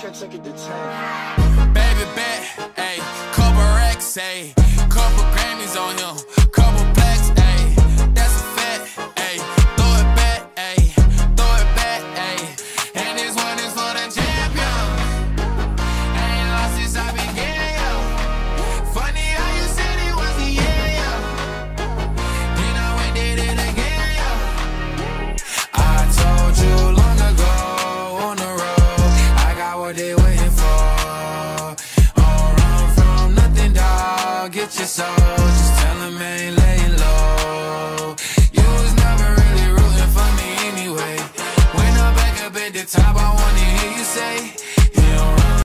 can't take it to 10. Baby bet, ayy, couple racks, ayy, couple Grammys on him, couple plaques, ayy, that's a fact, ayy, throw it back, ayy, and this one is for the champion. I ain't lost since I began, yo. Funny how you said it was the year, yo. Then I went did it again, yo. I told you long ago on the road, I got what they waiting for. Get your soul, just tell him I ain't laying low. You was never really rooting for me anyway. When I'm back up at the top, I wanna hear you say